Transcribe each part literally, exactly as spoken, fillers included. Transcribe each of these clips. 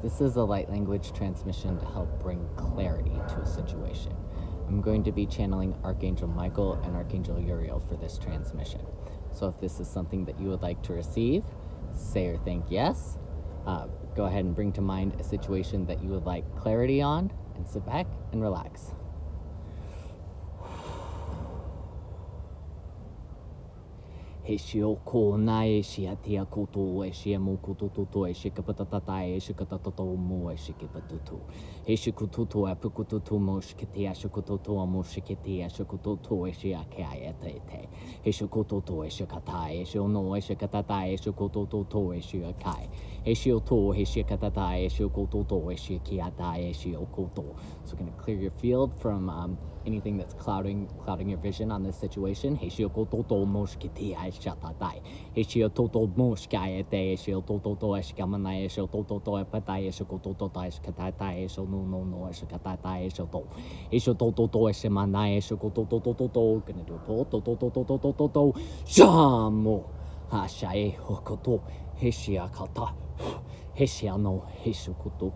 This is a light language transmission to help bring clarity to a situation. I'm going to be channeling Archangel Michael and Archangel Uriel for this transmission. So if this is something that you would like to receive, say or think yes. Uh, go ahead and bring to mind a situation that you would like clarity on, and sit back and relax. He shio ko na e shia tia koto e shia mo koto toto e shika patatata e shika tatato mo e shika patutu. He shika tutu e pukututu mo shika tia shika toto mo shika tia shika toto e shia kia e te te. He shika toto e shika tai e shio no e shika tata e shika toto e shia kai. He shio to he shika tata e shika toto e shia kia tai e shio koto. So we're going to clear your field from um, anything that's clouding clouding your vision on this situation. He shio koto mo shika tia shatatai. He shio toto moshkai e te, shio toto to eskamana, shio toto to epatai, shio toto to eskatatai, shio no no no eskatatai, shio to. He shio toto to esamana, shio toto to to to, gonna do a pull, toto to to to to to to, shamo. Hashae hokoto, hishia kata, hishia no, hishukoto.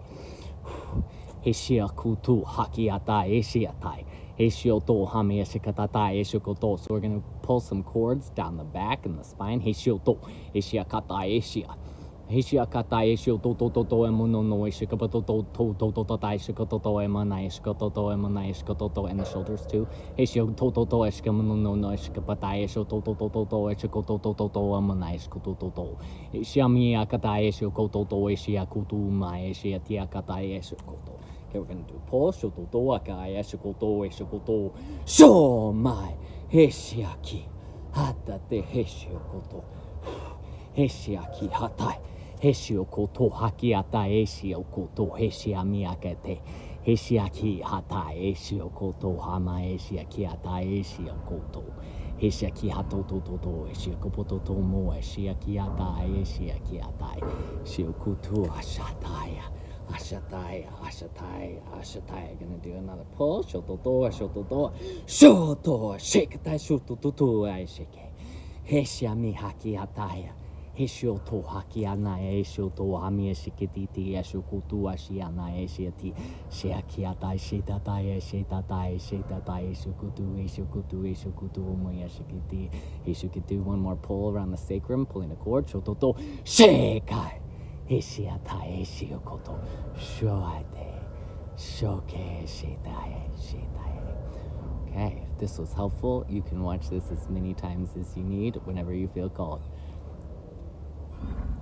Hishia kutu hakiata eshiatai. Hishioto hami eshikatata eshikoto. So we're going to pull some cords down the back and the spine. Hishioto eshiakata eshia. Hishiakata eshioto to to to emuno no eshikapato to to to to to eshikoto to emana eshikoto to emana eshikoto to, and the shoulders too. Hishioto to to eshikamuno no no eshikapata eshoto to to to to eshikoto to to to emana eshikoto to to. Hishiami akata eshikoto to eshiakutu ma eshiatiakata eshikoto. Okay, we're going to do pull, shototo, akai, eshokoto, eshokoto, sho mai, heshiaki, hatate, heshiokoto, heshiaki, hatai, heshiokoto, hakiata, eshiokoto, heshiamiakete, heshiaki, hatai, eshiokoto, hama, eshiaki, hatai, eshiokoto, heshiaki, hatoto, toto, eshiokopoto, tomo, eshiaki, hatai, eshiaki, hatai, shiokoto, ashataya. Ashatai, Ashatai, Ashatai. Gonna do another pull. Shototo, Shototo, Shoto, shake tai, Shototo, I shake. Heshiami haki hataya. Heshioto haki ana, Eshioto, Hami, Shikiti, Eshokutu, Ashiana, Eshiati, Sheakiatai, Shetatai, Shetatai, Shetatai, Eshokutu, Eshokutu, Eshokutu, Moya Shikiti, Eshokutu. One more pull around the sacrum, pulling the cord. Shototo, Shekai. Hishiata Hishiokoto Shoate Shoke Shitae Shitae. Okay, if this was helpful, you can watch this as many times as you need whenever you feel called.